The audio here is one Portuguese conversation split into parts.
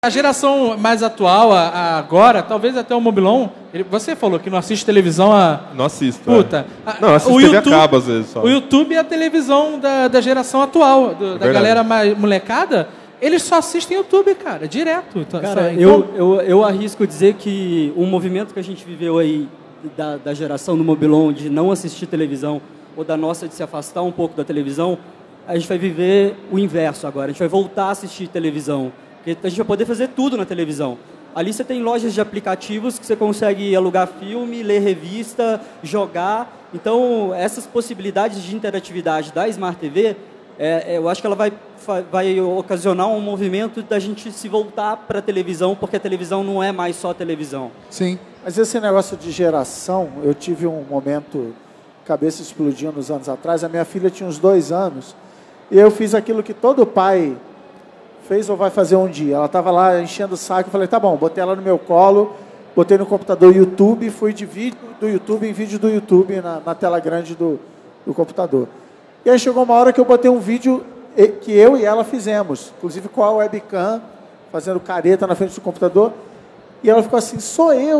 A geração mais atual, agora, talvez até o Mobilon, você falou que não assiste televisão Não assisto. Puta. Não, assisto TV a cabo às vezes só. O YouTube é a televisão da geração atual, da galera mais molecada. Eles só assistem YouTube, cara, direto. Cara, eu arrisco dizer que o movimento que a gente viveu aí da geração do Mobilon de não assistir televisão, ou da nossa de se afastar um pouco da televisão, a gente vai viver o inverso agora. A gente vai voltar a assistir televisão. Porque a gente vai poder fazer tudo na televisão. Ali você tem lojas de aplicativos que você consegue alugar filme, ler revista, jogar. Então, essas possibilidades de interatividade da Smart TV, eu acho que ela vai ocasionar um movimento da gente se voltar para a televisão, porque a televisão não é mais só televisão. Sim. Mas esse negócio de geração, eu tive um momento, cabeça explodindo uns anos atrás. A minha filha tinha uns 2 anos, e eu fiz aquilo que todo pai fez ou vai fazer um dia. Ela estava lá enchendo o saco, eu falei, tá bom, botei ela no meu colo, botei no computador YouTube, fui de vídeo do YouTube em vídeo do YouTube na tela grande do computador. E aí chegou uma hora que eu botei um vídeo que eu e ela fizemos, inclusive com a webcam, fazendo careta na frente do computador, e ela ficou assim, sou eu.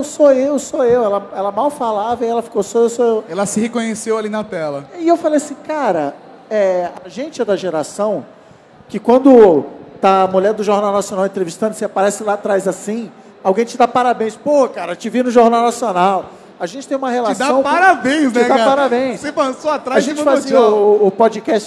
Ela mal falava e ela ficou, sou eu. Ela se reconheceu ali na tela. E eu falei assim, cara, a gente é da geração que quando tá a mulher do Jornal Nacional entrevistando, você aparece lá atrás assim, alguém te dá parabéns. Pô, cara, te vi no Jornal Nacional. A gente tem uma relação... Te dá parabéns, né, cara? Te dá cara? parabéns. Você passou atrás de A gente fazia o podcast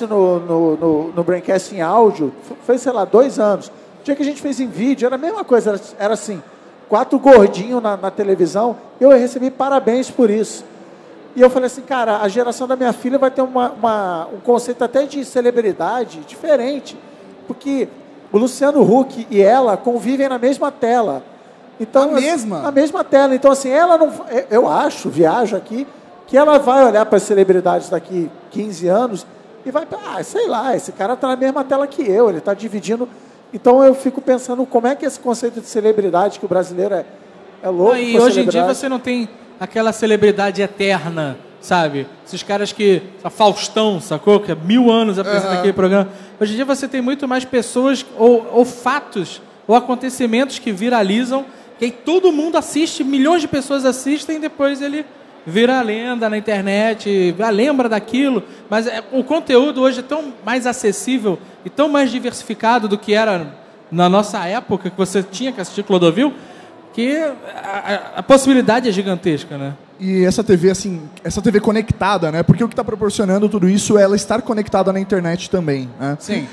no Braincast em áudio, foi, sei lá, 2 anos. O dia que a gente fez em vídeo, era a mesma coisa, era assim, 4 gordinhos na televisão, eu recebi parabéns por isso. E eu falei assim, cara, a geração da minha filha vai ter um conceito até de celebridade diferente, porque o Luciano Huck e ela convivem na mesma tela. Então, na mesma tela. Então, assim, ela não... Eu acho, viajo aqui, que ela vai olhar para as celebridades daqui 15 anos e vai... sei lá, esse cara está na mesma tela que eu, ele está dividindo... Então, eu fico pensando como é que esse conceito de celebridade, que o brasileiro é louco. E hoje em dia você não tem aquela celebridade eterna, sabe? Esses caras que... Faustão, sacou? Que há 1000 anos apresenta aquele programa. Hoje em dia você tem muito mais pessoas ou fatos ou acontecimentos que viralizam, que aí todo mundo assiste, milhões de pessoas assistem e depois ele vira lenda na internet, lembra daquilo. Mas o conteúdo hoje é tão mais acessível e tão mais diversificado do que era na nossa época, que você tinha que assistir Clodovil, que a possibilidade é gigantesca, né? E essa TV, assim, essa TV conectada, né? Porque o que está proporcionando tudo isso é ela estar conectada na internet também, né? Sim.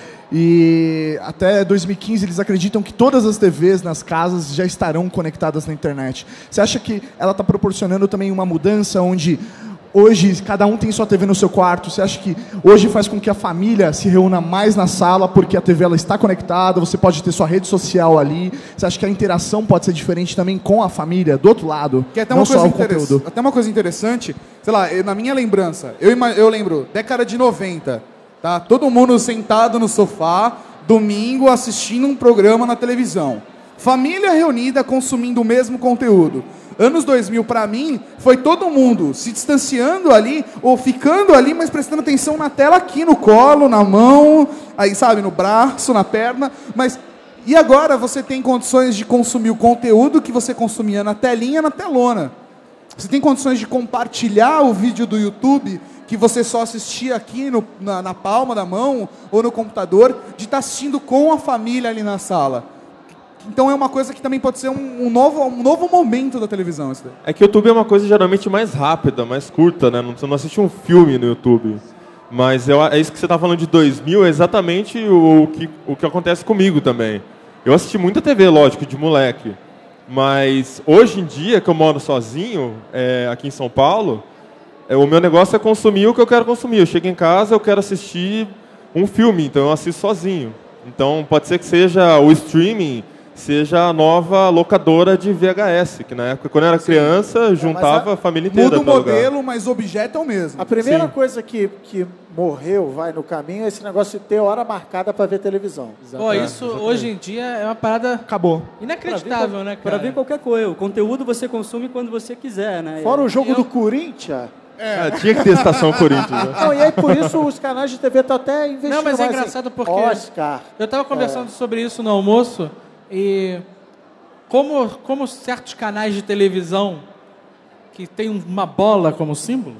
E até 2015 eles acreditam que todas as TVs nas casas já estarão conectadas na internet. Você acha que ela está proporcionando também uma mudança onde hoje cada um tem sua TV no seu quarto? Você acha que hoje faz com que a família se reúna mais na sala porque a TV ela está conectada, você pode ter sua rede social ali? Você acha que a interação pode ser diferente também com a família, do outro lado? Que até não só o conteúdo. Até uma coisa interessante, sei lá, na minha lembrança, eu lembro, década de 90, tá? Todo mundo sentado no sofá, domingo, assistindo um programa na televisão. Família reunida consumindo o mesmo conteúdo. Anos 2000, para mim, foi todo mundo se distanciando ali, ou ficando ali, mas prestando atenção na tela aqui, no colo, na mão, aí, sabe, no braço, na perna. Mas, e agora você tem condições de consumir o conteúdo que você consumia na telinha, na telona. Você tem condições de compartilhar o vídeo do YouTube que você só assistia aqui na palma da mão ou no computador, de estar assistindo com a família ali na sala. Então é uma coisa que também pode ser um novo momento da televisão. Isso daí. É que o YouTube é uma coisa geralmente mais rápida, mais curta, né? Você não assiste um filme no YouTube. Mas é isso que você está falando de 2000, é exatamente o que acontece comigo também. Eu assisti muita TV, lógico, de moleque. Mas hoje em dia, que eu moro sozinho, aqui em São Paulo, o meu negócio é consumir o que eu quero consumir. Eu chego em casa, eu quero assistir um filme, então eu assisto sozinho. Então pode ser que seja o streaming, seja a nova locadora de VHS, que na época, quando eu era criança, juntava a família inteira. Muda o modelo, mas o objeto é o mesmo. A primeira coisa que morreu, vai no caminho, é esse negócio de ter hora marcada para ver televisão. Pô, isso hoje em dia é uma parada... Acabou. Inacreditável, né, cara? Para ver qualquer coisa. O conteúdo você consome quando você quiser, né? Fora o jogo do Corinthians... tinha que ter estação Corinthians. Né? Não, e aí por isso os canais de TV estão até investindo. Não, mas é mais engraçado em porque... Oscar. Eu estava conversando sobre isso no almoço e como certos canais de televisão que tem uma bola como símbolo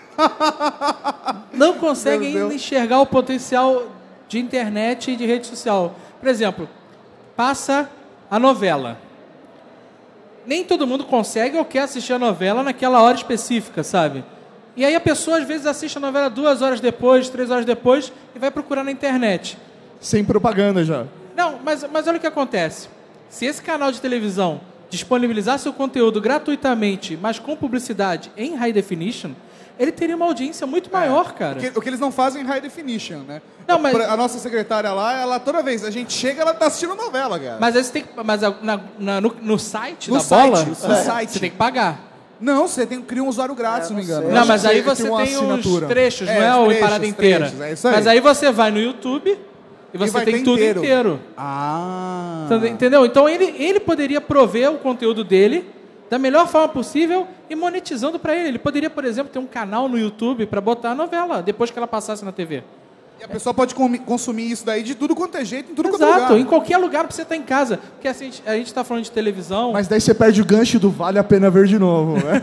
não conseguem ainda enxergar o potencial de internet e de rede social. Por exemplo, passa a novela. Nem todo mundo consegue ou quer assistir a novela naquela hora específica, sabe? E aí a pessoa, às vezes, assiste a novela 2 horas depois, 3 horas depois, e vai procurar na internet. Sem propaganda já. Não, mas olha o que acontece. Se esse canal de televisão disponibilizar seu conteúdo gratuitamente, mas com publicidade em high definition, ele teria uma audiência muito maior, cara. O que eles não fazem em high definition, né? Não, mas... A nossa secretária lá, ela toda vez, a gente chega, ela tá assistindo novela, cara. Mas aí você tem que... Mas no site No da site, bola, no site. você tem que pagar. Não, você cria um usuário grátis, se não me engano. Não, mas aí Tem você uma tem os assinatura. trechos, não é os a trechos, parada inteira. trechos, é isso aí. Mas aí você vai no YouTube e você vai tem ter tudo inteiro. Ah. Entendeu? Então ele poderia prover o conteúdo dele da melhor forma possível e monetizando para ele. Ele poderia, por exemplo, ter um canal no YouTube para botar a novela depois que ela passasse na TV. E a pessoa pode consumir isso daí de tudo quanto é jeito, em tudo quanto é Exato, lugar. em qualquer lugar pra você estar em casa. Porque assim, a gente está falando de televisão. Mas daí você perde o gancho do vale a pena ver de novo, né?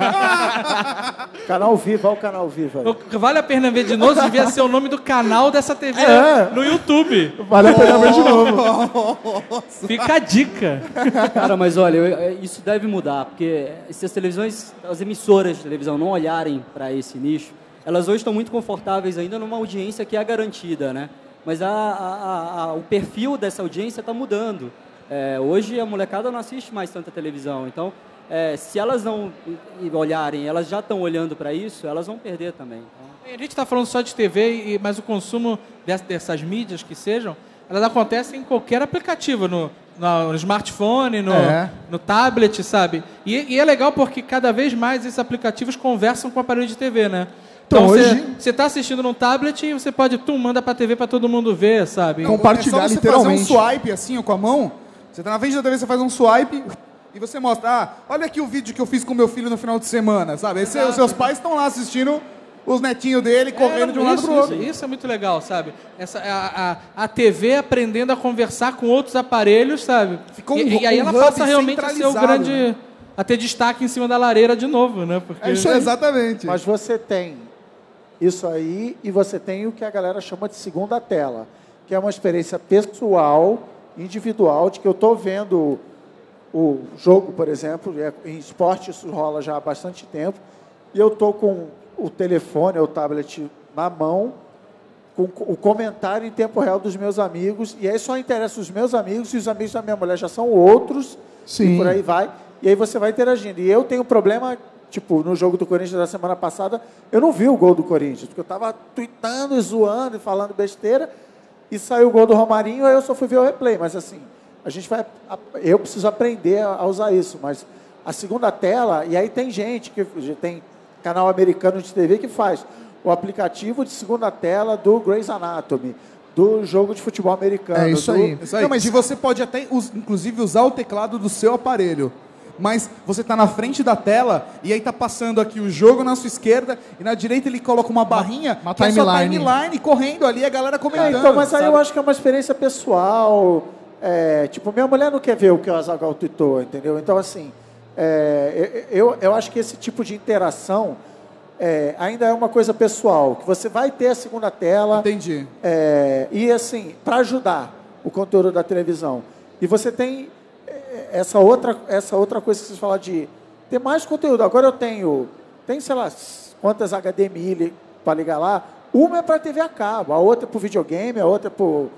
Canal Viva, olha o Canal Viva. Vale a pena ver de novo, devia ser o nome do canal dessa TV no YouTube. Vale a pena ver de novo. Fica a dica. Cara, mas olha, isso deve mudar, porque se as televisões, as emissoras de televisão não olharem para esse nicho, elas hoje estão muito confortáveis ainda numa audiência que é garantida, né? Mas o perfil dessa audiência está mudando. Hoje a molecada não assiste mais tanta televisão, então se elas não olharem, elas já estão olhando para isso, elas vão perder também. A gente está falando só de TV, mas o consumo dessas mídias que sejam, elas acontecem em qualquer aplicativo, no smartphone, no tablet, sabe? E é legal porque cada vez mais esses aplicativos conversam com o aparelho de TV, né? Então você está assistindo num tablet e você pode, manda para a TV para todo mundo ver, sabe? Compartilhar é só você literalmente. fazer um swipe assim, ó, com a mão. Você tá na frente da TV, você faz um swipe e você mostra, olha aqui o vídeo que eu fiz com meu filho no final de semana, sabe? Aí os seus pais estão lá assistindo os netinhos dele correndo de um lado pro outro. Isso é muito legal, sabe? A TV aprendendo a conversar com outros aparelhos, sabe? E aí ela passa realmente a ser o grande... Né? A ter destaque em cima da lareira de novo, né? Porque... Isso, exatamente. Mas você tem isso aí e você tem o que a galera chama de segunda tela, que é uma experiência pessoal, individual, de que eu estou vendo o jogo, por exemplo, em esporte isso rola já há bastante tempo, e eu estou com o telefone ou o tablet na mão, com o comentário em tempo real dos meus amigos, e aí só interessa os meus amigos, e os amigos da minha mulher já são outros, Sim. E por aí vai, e aí você vai interagindo. E eu tenho um problema, tipo, no jogo do Corinthians da semana passada, eu não vi o gol do Corinthians, porque eu estava tweetando e zoando e falando besteira, e saiu o gol do Romarinho, aí eu só fui ver o replay, mas assim, eu preciso aprender a usar isso, mas a segunda tela, e aí tem gente que tem canal americano de TV que faz o aplicativo de segunda tela do Grey's Anatomy, do jogo de futebol americano. É isso aí. Não, mas e você pode até, inclusive, usar o teclado do seu aparelho. Mas você está na frente da tela e aí está passando aqui o jogo na sua esquerda e na direita ele coloca uma barrinha uma que é a sua timeline. timeline correndo ali, a galera comentando. Então, mas aí sabe? eu acho que é uma experiência pessoal. Tipo, minha mulher não quer ver o que o Azaghal tweetou, entendeu? Então, assim, eu acho que esse tipo de interação ainda é uma coisa pessoal, que você vai ter a segunda tela. Entendi. E, assim, para ajudar o conteúdo da televisão. E você tem essa outra coisa que vocês falaram de ter mais conteúdo. Agora eu tenho, sei lá, quantas HDMI para ligar lá. Uma é para TV a cabo, a outra é para o videogame, a outra é para o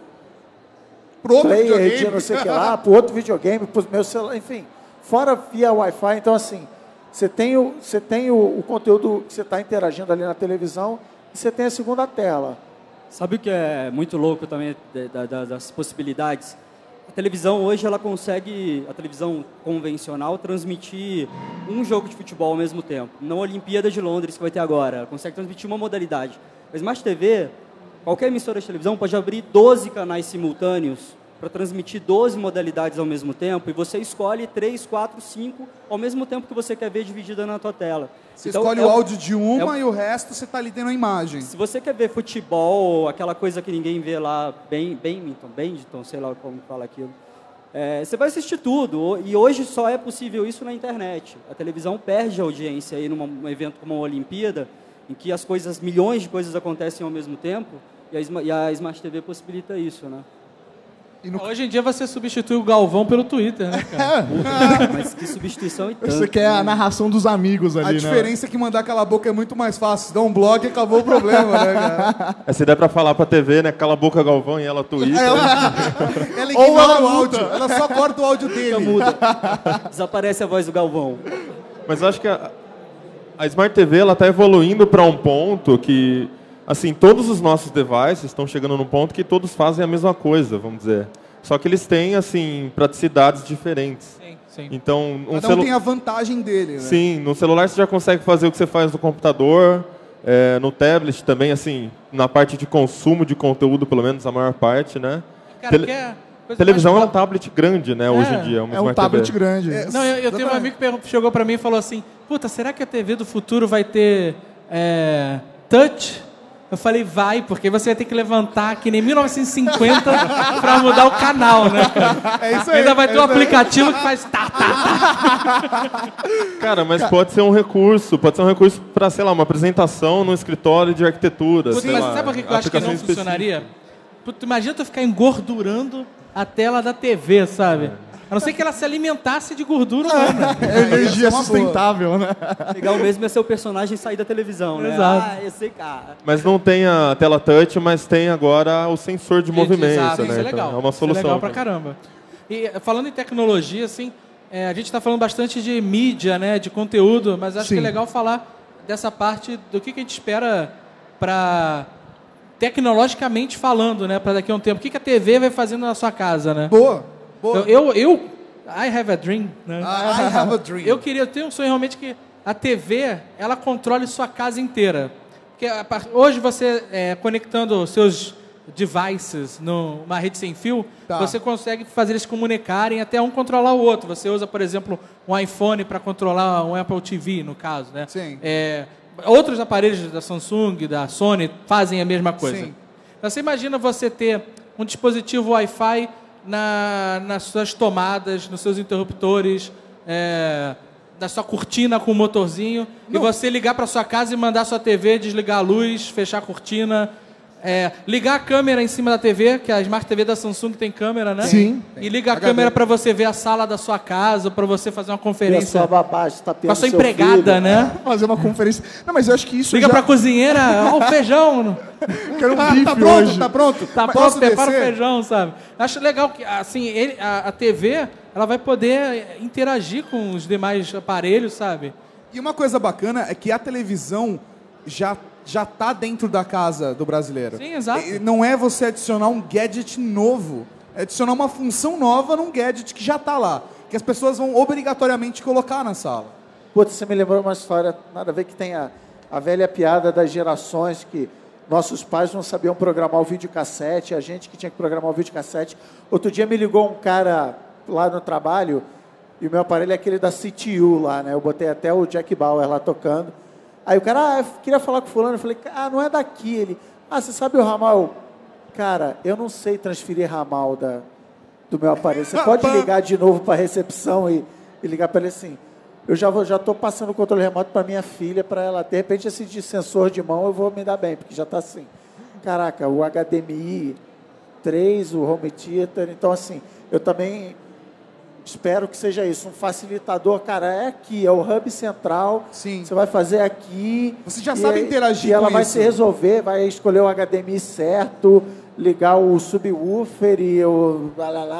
player de não sei o que lá, para o outro videogame, para o meu celular, enfim. Fora via Wi-Fi, então assim, você tem o conteúdo que você está interagindo ali na televisão e você tem a segunda tela. Sabe o que é muito louco também das possibilidades? A televisão hoje, ela consegue, a televisão convencional, transmitir um jogo de futebol ao mesmo tempo. Na Olimpíada de Londres, que vai ter agora, ela consegue transmitir uma modalidade. Mas Smart TV, qualquer emissora de televisão pode abrir 12 canais simultâneos para transmitir 12 modalidades ao mesmo tempo, e você escolhe 3, 4, 5 ao mesmo tempo que você quer ver dividida na tua tela. Você escolhe o áudio de uma e o resto você está ali tendo a imagem. Se você quer ver futebol, aquela coisa que ninguém vê lá, Badminton, sei lá como fala aquilo. Você vai assistir tudo. E hoje só é possível isso na internet. A televisão perde a audiência aí num evento como a Olimpíada, em que milhões de coisas acontecem ao mesmo tempo, e a Smart TV possibilita isso, né? Hoje em dia você substitui o Galvão pelo Twitter, né, cara? Mas que substituição e tanto. Você quer a narração dos amigos ali, A né? diferença é que mandar cala a boca é muito mais fácil. Se dá um blog, acabou o problema, né, cara? Se der pra falar pra TV, né? Cala a boca, Galvão, e ela Twitter. Ela ignora o áudio. Ela só corta o áudio dele. Muda. Desaparece a voz do Galvão. Mas eu acho que a Smart TV ela está evoluindo para um ponto que, assim, todos os nossos devices estão chegando num ponto que todos fazem a mesma coisa, vamos dizer. Só que eles têm, assim, praticidades diferentes. Sim. Então, Cada um tem a vantagem dele, né? Sim, no celular você já consegue fazer o que você faz no computador, no tablet também, assim, na parte de consumo de conteúdo, pelo menos a maior parte, né? Cara, Televisão é um tablet grande, né, hoje em dia. É um tablet grande. Não, eu tenho um amigo que chegou pra mim e falou assim, puta, será que a TV do futuro vai ter touch? Eu falei, vai, porque você vai ter que levantar que nem 1950 pra mudar o canal, né, cara? É isso aí. Ainda vai ter um aplicativo que faz tá. Cara, mas pode ser um recurso para, sei lá, uma apresentação no escritório de arquitetura. Puta, sei mas lá, sabe por que eu acho que não aplicação funcionaria? Puta, imagina tu ficar engordurando a tela da TV, sabe? A não ser que ela se alimentasse de gordura humana. É energia sustentável, né? Legal mesmo é ser o personagem sair da televisão, né? Exato. Esse cara. Mas não tem a tela touch, mas tem agora o sensor de movimento, Exato, né? isso é Então, legal. é uma solução. Isso é legal pra caramba. E falando em tecnologia, assim, a gente está falando bastante de mídia, né, de conteúdo, mas acho que é legal falar dessa parte do que a gente espera para tecnologicamente falando, né, para daqui a um tempo. O que a TV vai fazendo na sua casa, né? Boa. I have a dream, né? I have a dream. Eu tenho um sonho realmente que a TV, ela controle sua casa inteira. Porque hoje você, conectando seus devices numa rede sem fio, você consegue fazer eles se comunicarem até um controlar o outro. Você usa, por exemplo, um iPhone para controlar um Apple TV, no caso, né? Sim. Outros aparelhos da Samsung, da Sony, fazem a mesma coisa. Sim. Então, você imagina você ter um dispositivo Wi-Fi nas suas tomadas, nos seus interruptores, da sua cortina com o motorzinho, e você ligar para sua casa e mandar sua TV desligar a luz, fechar a cortina, ligar a câmera em cima da TV, que a Smart TV da Samsung tem câmera, né? Sim. E liga a câmera para você ver a sala da sua casa, para você fazer uma E a conferência sua babá está com a sua empregada, né? Fazer uma conferência. Não, mas eu acho que isso Liga já... pra cozinheira, ó o feijão. Quero um bife Tá pronto, hoje. tá pronto. Tá Posso pronto, prepara o descer? feijão, sabe? Acho legal que, assim, a TV, ela vai poder interagir com os demais aparelhos, sabe? E uma coisa bacana é que a televisão já tá dentro da casa do brasileiro. Sim, exato. E não é você adicionar um gadget novo, é adicionar uma função nova num gadget que já tá lá, que as pessoas vão obrigatoriamente colocar na sala. Putz, você me lembrou uma história, nada a ver, que tem a velha piada das gerações que nossos pais não sabiam programar o videocassete, a gente que tinha que programar o videocassete. Outro dia me ligou um cara lá no trabalho, e o meu aparelho é aquele da CTU lá, né? Eu botei até o Jack Bauer lá tocando. Aí o cara, eu queria falar com o fulano, eu falei, não é daqui. Ele, você sabe o ramal? Cara, eu não sei transferir ramal do meu aparelho. Você pode ligar de novo para a recepção e ligar para ele assim, eu já estou passando o controle remoto para minha filha, para ela, de repente, esse de sensor de mão eu vou me dar bem, porque já está assim. Caraca, o HDMI 3, o home theater, então assim, eu também espero que seja isso, um facilitador, cara, é aqui, é o hub central, Sim. Você vai fazer aqui. Você já sabe interagir e ela com vai isso. se resolver, vai escolher o HDMI certo, ligar o subwoofer e o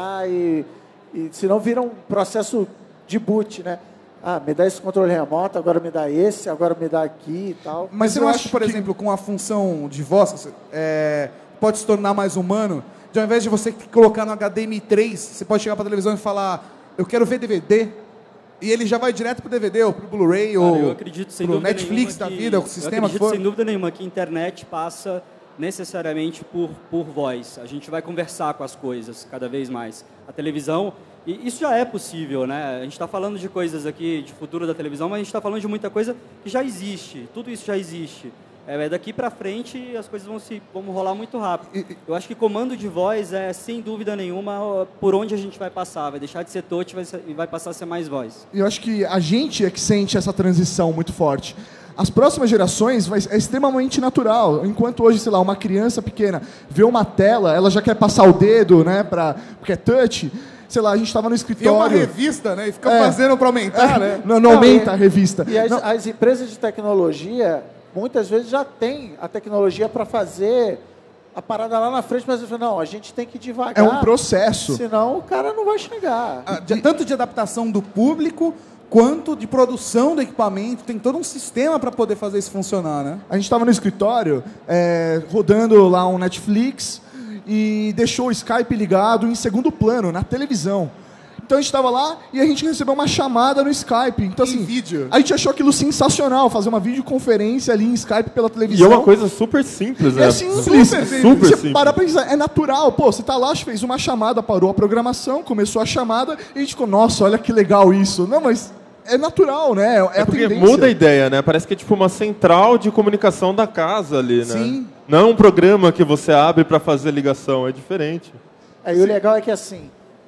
e senão vira um processo de boot, né? Me dá esse controle remoto, agora me dá esse, agora me dá aqui e tal. Mas você não acha que, por exemplo, com a função de voz, pode se tornar mais humano? De ao invés de você colocar no HDMI 3, você pode chegar para a televisão e falar, eu quero ver DVD, e ele já vai direto para o DVD, ou para o Blu-ray, ou eu acredito, sem para o dúvida Netflix da nenhuma, vida, o sistema que for. sem dúvida nenhuma que a internet passa necessariamente por voz. A gente vai conversar com as coisas cada vez mais. A televisão, e isso já é possível, né? A gente está falando de coisas aqui, de futuro da televisão, mas a gente está falando de muita coisa que já existe. Tudo isso já existe. Daqui para frente as coisas vão rolar muito rápido. Eu acho que comando de voz é, sem dúvida nenhuma, por onde a gente vai passar. Vai deixar de ser touch e vai passar a ser mais voz. Eu acho que a gente é que sente essa transição muito forte. As próximas gerações é extremamente natural. Enquanto hoje, sei lá, uma criança pequena vê uma tela, ela já quer passar o dedo, né, porque é touch. Sei lá, a gente estava no escritório... Vê uma revista, né, e fica fazendo para aumentar, né? Não aumenta a revista. E as empresas de tecnologia, muitas vezes já têm a tecnologia para fazer a parada lá na frente, mas eu falo, não, a gente tem que ir devagar. É um processo. Senão o cara não vai chegar. Tanto de adaptação do público, quanto de produção do equipamento, tem todo um sistema para poder fazer isso funcionar, né? A gente estava no escritório, rodando lá um Netflix, e deixou o Skype ligado em segundo plano, na televisão. Então a gente estava lá e a gente recebeu uma chamada no Skype. Então, assim, vídeo. A gente achou aquilo sensacional, fazer uma videoconferência ali em Skype pela televisão. E é uma coisa super simples, né? É simples. Super Você simples. para pra pensar, é natural. Pô, você tá lá, fez uma chamada, parou a programação, começou a chamada, e a gente ficou, nossa, olha que legal isso. Não, mas é natural, né? É a porque tendência. muda a ideia, né? Parece que é tipo uma central de comunicação da casa ali, né? Sim. Não é um programa que você abre para fazer ligação, é diferente. E o legal é que assim,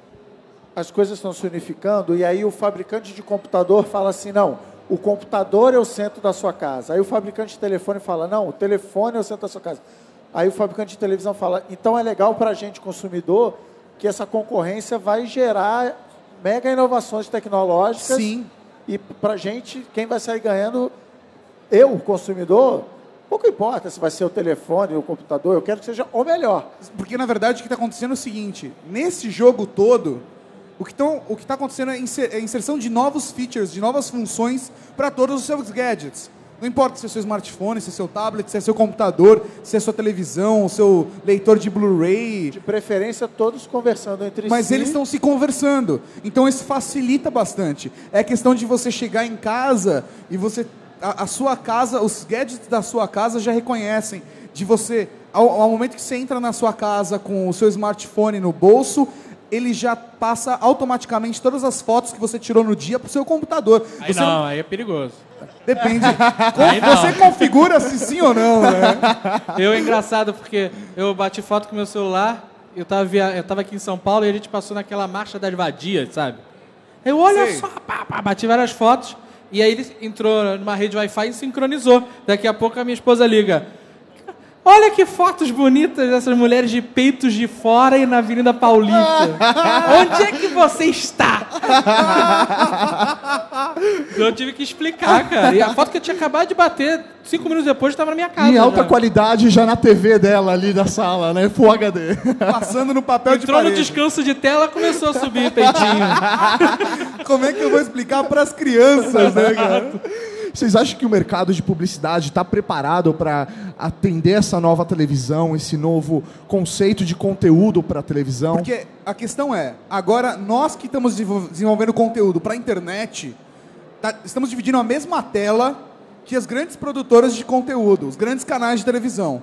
as coisas estão se unificando e aí o fabricante de computador fala assim, não, o computador é o centro da sua casa. Aí o fabricante de telefone fala, não, o telefone é o centro da sua casa. Aí o fabricante de televisão fala, então é legal para a gente, consumidor, que essa concorrência vai gerar mega inovações tecnológicas. Sim. E para a gente, quem vai sair ganhando, eu, o consumidor, pouco importa se vai ser o telefone ou o computador, eu quero que seja o melhor. Porque, na verdade, o que está acontecendo é o seguinte, nesse jogo todo, o que está acontecendo é a inserção de novos features, de novas funções para todos os seus gadgets. Não importa se é seu smartphone, se é seu tablet, se é seu computador, se é sua televisão, o seu leitor de Blu-ray. De preferência, todos conversando entre si. Mas eles estão se conversando. Então, isso facilita bastante. É questão de você chegar em casa e você... A sua casa, os gadgets da sua casa já reconhecem. De você... Ao momento que você entra na sua casa com o seu smartphone no bolso, ele já passa automaticamente todas as fotos que você tirou no dia para o seu computador. Aí Você não, aí é perigoso. Depende. Aí não. Você configura se sim ou não, né? É engraçado porque eu bati foto com meu celular, eu tava aqui em São Paulo e a gente passou naquela marcha das vadias, sabe? Eu, olha Sei. só, bati várias fotos e aí ele entrou numa rede Wi-Fi e sincronizou. Daqui a pouco a minha esposa liga. Olha que fotos bonitas dessas mulheres de peitos de fora e na Avenida Paulista. Onde é que você está? Eu tive que explicar, cara. E a foto que eu tinha acabado de bater, 5 minutos depois, estava na minha casa. Em alta já. qualidade já na TV dela ali da sala, né? Full HD. Passando no papel de Entrou no parede. descanso de tela, começou a subir peitinho. Como é que eu vou explicar para as crianças, né, cara? Vocês acham que o mercado de publicidade está preparado para atender essa nova televisão, esse novo conceito de conteúdo para a televisão? Porque a questão é, agora nós que estamos desenvolvendo conteúdo para a internet, estamos dividindo a mesma tela que as grandes produtoras de conteúdo, os grandes canais de televisão.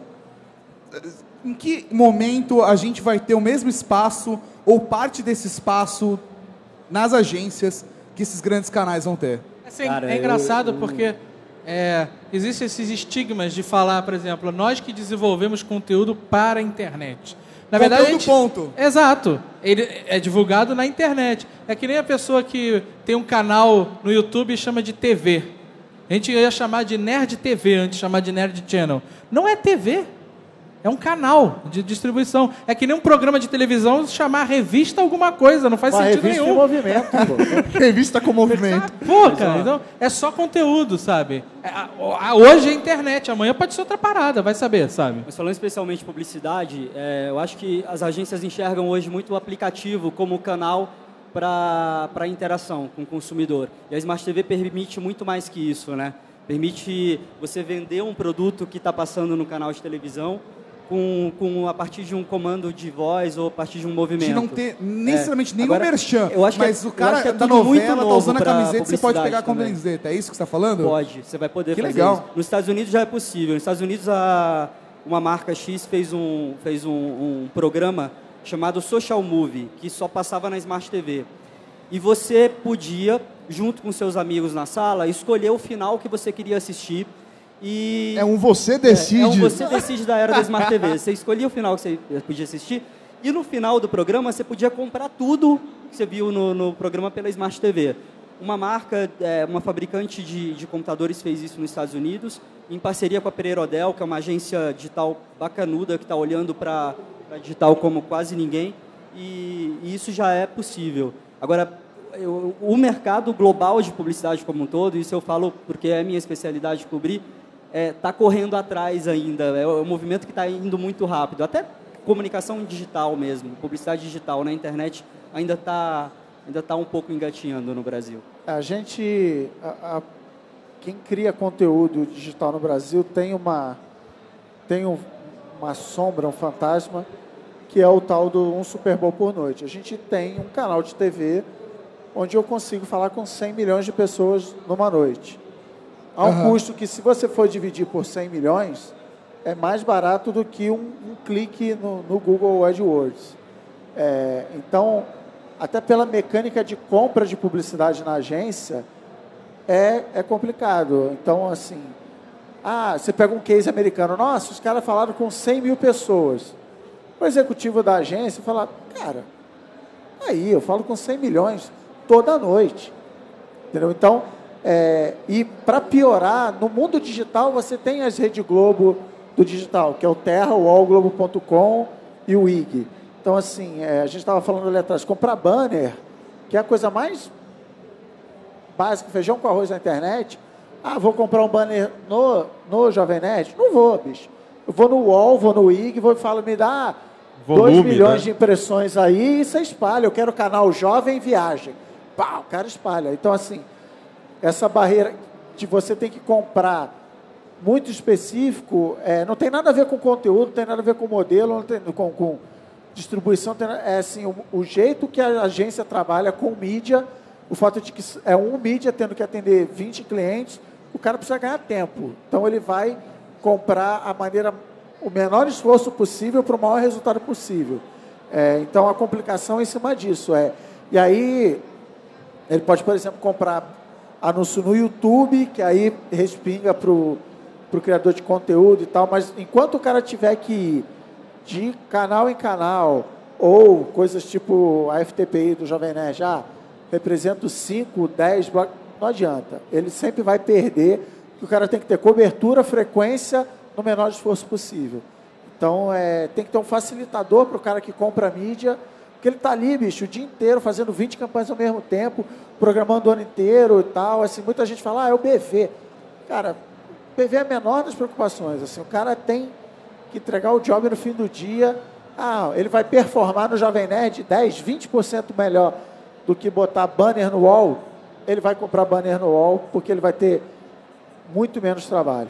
Em que momento a gente vai ter o mesmo espaço ou parte desse espaço nas agências que esses grandes canais vão ter? Assim, Cara, é engraçado porque existem esses estigmas de falar, por exemplo, nós que desenvolvemos conteúdo para a internet. Na verdade, Conteúdo, ponto. Exato. Ele é divulgado na internet. É que nem a pessoa que tem um canal no YouTube e chama de TV. A gente ia chamar de Nerd TV antes de chamar de Nerd Channel. Não é TV. É um canal de distribuição. É que nem um programa de televisão chamar revista alguma coisa. Não faz Uma sentido revista nenhum. em movimento, pô. Revista com movimento. Pô, cara, então é só conteúdo, sabe? Hoje é internet, amanhã pode ser outra parada, vai saber, sabe? Mas falando especialmente de publicidade, eu acho que as agências enxergam hoje muito o aplicativo como canal para interação com o consumidor. E a Smart TV permite muito mais que isso, né? Permite você vender um produto que está passando no canal de televisão a partir de um comando de voz ou a partir de um movimento. De não ter necessariamente nenhum Agora, merchan, eu acho que mas é- o eu cara acho que é da tudo muito novela tá novo usando a pra camiseta, você pode publicidade pegar com a também. camiseta. É isso que você está falando? Pode, você vai poder Que fazer legal. isso. Nos Estados Unidos já é possível. Nos Estados Unidos, uma marca X fez um programa chamado Social Movie, que só passava na Smart TV. E você podia, junto com seus amigos na sala, escolher o final que você queria assistir. E É um você decide. É um você decide da era da Smart TV. Você escolhia o final que você podia assistir e no final do programa você podia comprar tudo que você viu no programa pela Smart TV. Uma marca, uma fabricante de computadores fez isso nos Estados Unidos, em parceria com a Pereira Odell, que é uma agência digital bacanuda, que está olhando para digital como quase ninguém, e isso já é possível. Agora, o mercado global de publicidade como um todo, isso eu falo porque é minha especialidade cobrir, está correndo atrás ainda. É um movimento que está indo muito rápido. Até comunicação digital mesmo, publicidade digital na internet ainda está um pouco engatinhando no Brasil. A gente, quem cria conteúdo digital no Brasil tem uma sombra, um fantasma, que é o tal do um Super Bowl por noite. A gente tem um canal de TV onde eu consigo falar com 100 milhões de pessoas numa noite. Há um custo que, se você for dividir por 100 milhões, é mais barato do que um clique no Google AdWords. Então, até pela mecânica de compra de publicidade na agência, é complicado. Então, assim, você pega um case americano, nossa, os caras falaram com 100 mil pessoas. O executivo da agência fala, cara, aí eu falo com 100 milhões toda noite. Entendeu? Então, e para piorar, no mundo digital você tem as Rede Globo do digital, que é o Terra, o allglobo.com e o IG. Então, assim, a gente estava falando ali atrás, comprar banner, que é a coisa mais básica, feijão com arroz na internet. Vou comprar um banner no Jovem Nerd? Não vou, bicho. Eu vou no UOL, vou no IG, vou e falo, me dá volume, 2 milhões, né, de impressões aí e você espalha. Eu quero o canal Jovem Viagem. Pá, o cara espalha. Então, assim, essa barreira de você ter que comprar muito específico, não tem nada a ver com conteúdo, não tem nada a ver com modelo, não tem, com distribuição, assim, o jeito que a agência trabalha com mídia, o fato de que é um mídia tendo que atender 20 clientes, o cara precisa ganhar tempo. Então, ele vai comprar o menor esforço possível para o maior resultado possível. Então, a complicação é em cima disso. E aí, ele pode, por exemplo, comprar anúncio no YouTube, que aí respinga para o criador de conteúdo e tal, mas enquanto o cara tiver que ir de canal em canal, ou coisas tipo a FTPI do Jovem Nerd, represento 5, 10 blocos, não adianta. Ele sempre vai perder, porque o cara tem que ter cobertura, frequência, no menor esforço possível. Então, tem que ter um facilitador para o cara que compra mídia, porque ele está ali, bicho, o dia inteiro, fazendo 20 campanhas ao mesmo tempo, programando o ano inteiro e tal. Assim, muita gente fala, é o BV. Cara, o BV é a menor das preocupações. Assim, o cara tem que entregar o job no fim do dia. Ele vai performar no Jovem Nerd 10, 20% melhor do que botar banner no wall. Ele vai comprar banner no wall, porque ele vai ter muito menos trabalho.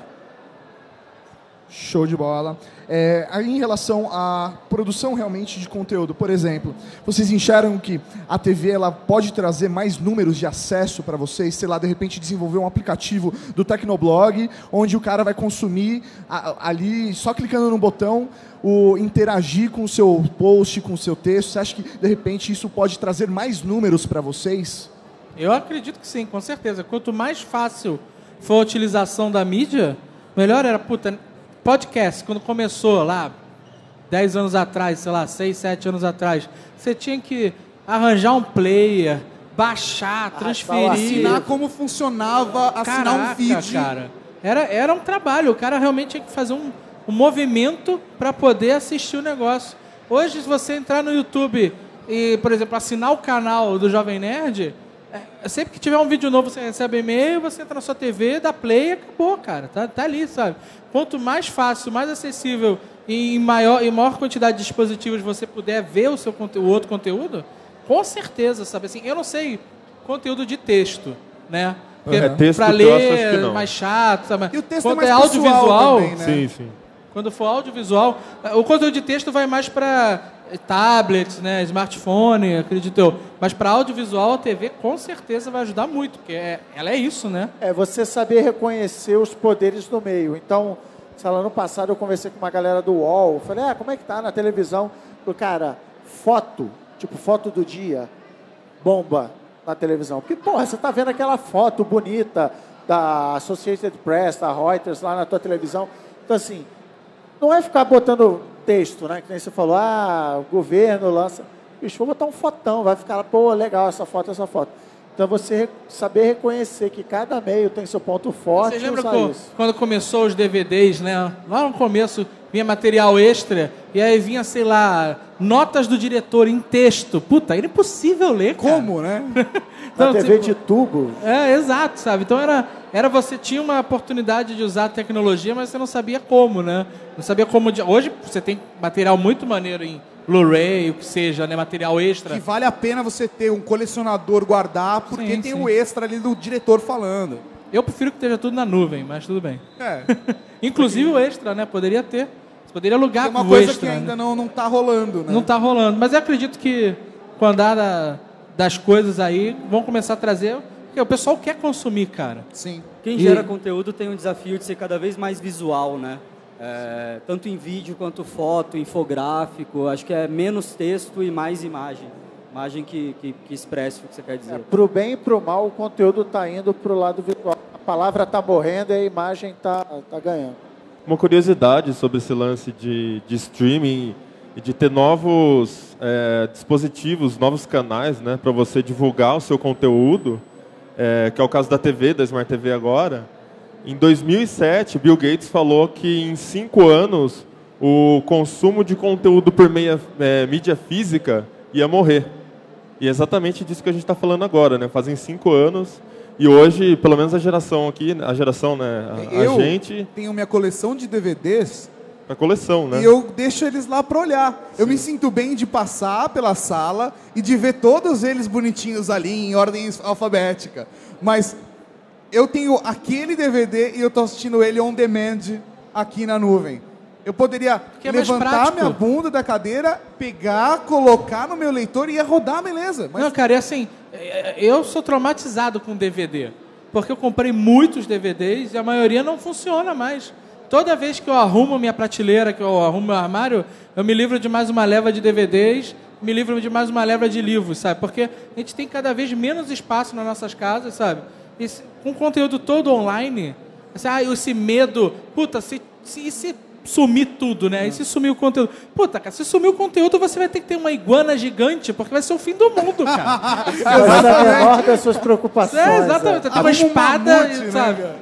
Show de bola. Aí, em relação à produção realmente de conteúdo, por exemplo, vocês enxergam que a TV ela pode trazer mais números de acesso para vocês? Sei lá, de repente desenvolver um aplicativo do Tecnoblog, onde o cara vai consumir ali, só clicando no botão, interagir com o seu post, com o seu texto. Você acha que, de repente, isso pode trazer mais números para vocês? Eu acredito que sim, com certeza. Quanto mais fácil for a utilização da mídia, melhor era. Podcast, quando começou lá, 10 anos atrás, sei lá, 6, 7 anos atrás, você tinha que arranjar um player, baixar, transferir. Assinar como funcionava, assinar um feed. Cara. Era um trabalho, o cara realmente tinha que fazer um movimento para poder assistir o negócio. Hoje, se você entrar no YouTube e, por exemplo, assinar o canal do Jovem Nerd, sempre que tiver um vídeo novo, você recebe e-mail, você entra na sua TV, dá play e acabou, cara. Tá ali, sabe? Quanto mais fácil, mais acessível e em maior quantidade de dispositivos você puder ver o outro conteúdo, com certeza, sabe? Assim, eu não sei conteúdo de texto, né? Texto para ler é mais chato, sabe? E o texto quando é mais audiovisual também, né? Sim. Quando for audiovisual, o conteúdo de texto vai mais para tablets, né, smartphone, acredito eu. Mas para audiovisual, a TV com certeza vai ajudar muito, porque ela é isso, né? Você saber reconhecer os poderes no meio. Então, sei lá, ano passado eu conversei com uma galera do UOL, falei, como é que tá na televisão? Cara, foto do dia, bomba na televisão. Porque, porra, você tá vendo aquela foto bonita, da Associated Press, da Reuters, lá na tua televisão. Então, assim, não é ficar botando texto, né? Que nem você falou, o governo lança... Bicho, vou botar um fotão, vai ficar lá, pô, legal essa foto, essa foto. Então, você saber reconhecer que cada meio tem seu ponto forte. Vocês lembram quando começou os DVDs, né? Lá no começo vinha material extra e aí vinha, sei lá, notas do diretor em texto. Puta, era impossível ler, cara. Como, né? Então, na TV de tubo. Exato, sabe? Então era você tinha uma oportunidade de usar a tecnologia, mas você não sabia como, né? Não sabia como... Hoje você tem material muito maneiro em Blu-ray, o que seja, né? Material extra. Que vale a pena você ter um colecionador guardar, porque tem o extra ali do diretor falando. Eu prefiro que esteja tudo na nuvem, mas tudo bem. É. Inclusive o extra, né? Poderia ter. Você poderia alugar com o extra. É uma coisa que né? ainda não tá rolando, né? Não tá rolando. Mas eu acredito que com o andar das coisas aí, vão começar a trazer... Porque o pessoal quer consumir, cara. Sim. Quem gera conteúdo tem um desafio de ser cada vez mais visual, né? Tanto em vídeo quanto foto, infográfico. Acho que é menos texto e mais imagem. Imagem que expresse o que você quer dizer. Pro bem e pro mal, o conteúdo está indo pro lado visual. A palavra está morrendo e a imagem tá ganhando. Uma curiosidade sobre esse lance de streaming e de ter novos dispositivos, novos canais, né, para você divulgar o seu conteúdo, que é o caso da TV, da Smart TV agora. Em 2007, Bill Gates falou que em 5 anos o consumo de conteúdo por mídia física ia morrer. E é exatamente disso que a gente está falando agora, né? Fazem 5 anos e hoje, pelo menos a geração aqui, né? A gente... tenho minha coleção de DVDs... A coleção, né? E eu deixo eles lá para olhar. Sim. Eu me sinto bem de passar pela sala e de ver todos eles bonitinhos ali, em ordem alfabética. Mas eu tenho aquele DVD e eu estou assistindo ele on demand aqui na nuvem. Eu poderia levantar minha bunda da cadeira, pegar, colocar no meu leitor e ia rodar, beleza. Mas... Não, cara, é assim, eu sou traumatizado com DVD. Porque eu comprei muitos DVDs e a maioria não funciona mais. Toda vez que eu arrumo minha prateleira, que eu arrumo meu armário, eu me livro de mais uma leva de DVDs, me livro de mais uma leva de livros, sabe? Porque a gente tem cada vez menos espaço nas nossas casas, sabe? E com o conteúdo todo online, esse medo, puta, se sumir tudo, né? E se sumir o conteúdo? Puta, cara, se sumir o conteúdo, você vai ter que ter uma iguana gigante, porque vai ser o fim do mundo, cara. Mas é a menor das suas preocupações. Exatamente. Tem uma espada, sabe? Né?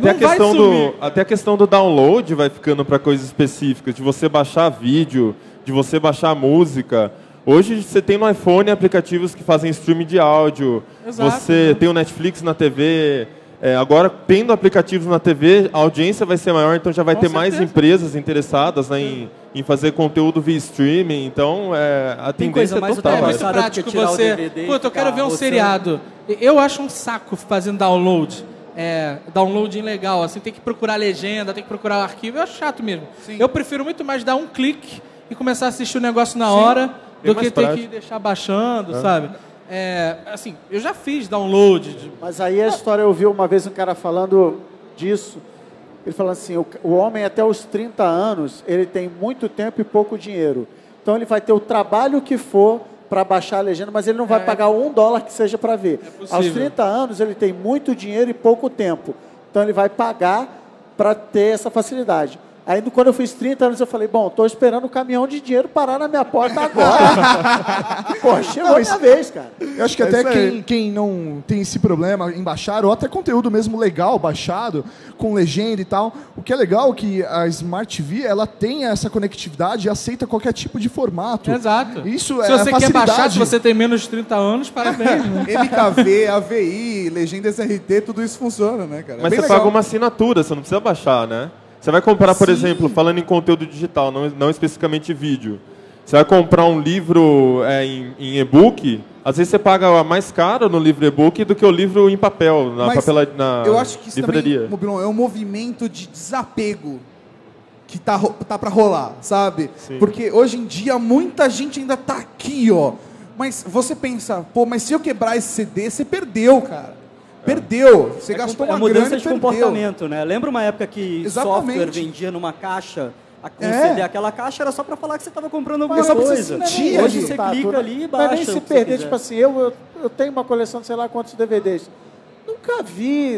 Até a questão do download vai ficando para coisas específicas, de você baixar vídeo, de você baixar música. Hoje você tem no iPhone aplicativos que fazem streaming de áudio. Exato, você tem o Netflix na TV. Agora, tendo aplicativos na TV, a audiência vai ser maior, então já vai ter mais empresas interessadas, né, em fazer conteúdo via streaming. Então, a tendência é total. É muito prático você... Puta, eu quero ver um seriado. Eu acho um saco fazendo download. Download ilegal, assim, tem que procurar legenda, tem que procurar o arquivo, eu acho chato mesmo. Sim. Eu prefiro muito mais dar um clique e começar a assistir o negócio na hora do que ter que deixar baixando, sabe? Assim, eu já fiz download. Mas aí a história, eu ouvi uma vez um cara falando disso, ele falando assim, o homem até os 30 anos, ele tem muito tempo e pouco dinheiro. Então ele vai ter o trabalho que for para baixar a legenda, mas ele não vai pagar $1 que seja para ver. Aos 30 anos, ele tem muito dinheiro e pouco tempo. Então, ele vai pagar para ter essa facilidade. Aí, quando eu fiz 30 anos, eu falei, bom, estou esperando o caminhão de dinheiro parar na minha porta agora. Pô, chegou a minha vez, cara. Eu acho que até quem não tem esse problema em baixar, ou até conteúdo mesmo legal baixado, com legenda e tal, o que é legal é que a Smart TV, ela tem essa conectividade e aceita qualquer tipo de formato. Exato. Isso se você quer baixar, se você tem menos de 30 anos, parabéns. Né? MKV, AVI, legendas RT, tudo isso funciona, né, cara? Mas você paga uma assinatura, você não precisa baixar, né? Você vai comprar, por exemplo, falando em conteúdo digital, não especificamente vídeo. Você vai comprar um livro em e-book, às vezes você paga mais caro no livro e-book do que o livro em papel, na livraria. Eu acho que isso também, Mobilon, é um movimento de desapego que tá para rolar, sabe? Sim. Porque hoje em dia muita gente ainda tá aqui, ó. Mas você pensa, pô, mas se eu quebrar esse CD, você perdeu, cara. Perdeu. Você gastou uma grana e mudança de comportamento, né? Lembra uma época que software vendia numa caixa, com CD? Aquela caixa era só para falar que você estava comprando alguma coisa. Hoje você clica ali e baixa. Mas nem se perder, tipo assim, eu tenho uma coleção de sei lá quantos DVDs. Nunca vi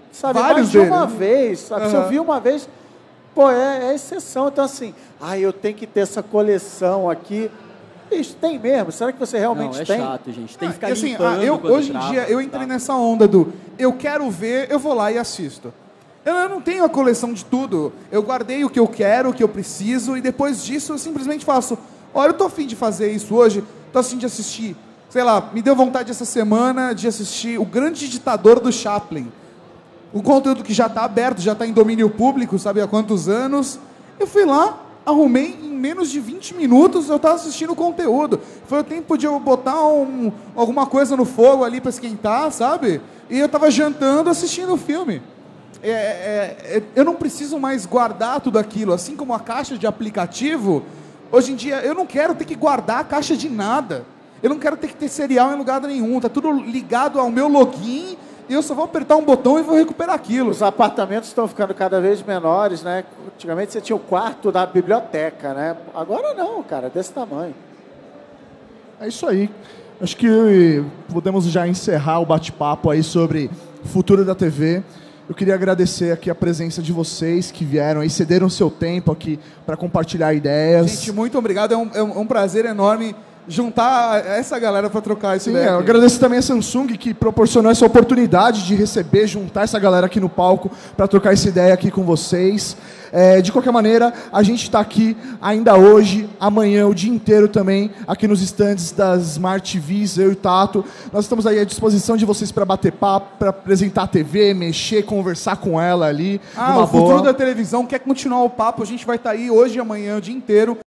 sabe, Vários mais de deles. uma vez, sabe? Se eu vi uma vez, pô, é exceção. Então, assim, eu tenho que ter essa coleção aqui. Bicho, tem mesmo? Será que você realmente Não, é tem? chato, gente. Tem que ficar assim, limpando quando hoje em trava, dia, eu entrei tá? nessa onda do eu quero ver, eu vou lá e assisto. Eu não tenho a coleção de tudo. Eu guardei o que eu quero, o que eu preciso, e depois disso eu simplesmente faço. Olha, eu tô afim de fazer isso hoje, tô afim de assistir. Sei lá, me deu vontade essa semana de assistir O Grande Ditador do Chaplin. Um conteúdo que já está aberto, já está em domínio público, sabe há quantos anos. Eu fui lá, arrumei, em menos de 20 minutos eu estava assistindo o conteúdo. Foi o tempo de eu botar alguma coisa no fogo ali para esquentar, sabe? E eu estava jantando assistindo o filme. Eu não preciso mais guardar tudo aquilo. Assim como a caixa de aplicativo, hoje em dia eu não quero ter que guardar a caixa de nada. Eu não quero ter que ter serial em lugar nenhum. Está tudo ligado ao meu login e eu só vou apertar um botão e vou recuperar aquilo. Os apartamentos estão ficando cada vez menores, né? Antigamente você tinha o quarto da biblioteca, né? Agora não, cara, desse tamanho. É isso aí. Acho que podemos já encerrar o bate-papo aí sobre o futuro da TV. Eu queria agradecer aqui a presença de vocês que vieram aí, cederam seu tempo aqui para compartilhar ideias. Gente, muito obrigado. É um prazer enorme juntar essa galera para trocar essa ideia. Eu agradeço também a Samsung que proporcionou essa oportunidade de receber, juntar essa galera aqui no palco para trocar essa ideia aqui com vocês. De qualquer maneira, a gente está aqui ainda hoje, amanhã, o dia inteiro também, aqui nos stands das Smart TVs, eu e o Tato. Nós estamos aí à disposição de vocês para bater papo, para apresentar a TV, mexer, conversar com ela ali. O futuro da televisão quer continuar o papo, a gente vai estar aí hoje e amanhã o dia inteiro.